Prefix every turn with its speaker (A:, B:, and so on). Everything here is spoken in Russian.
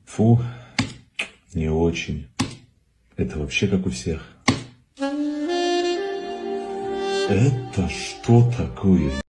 A: Фу, не очень. Это вообще как у всех. Это что такое?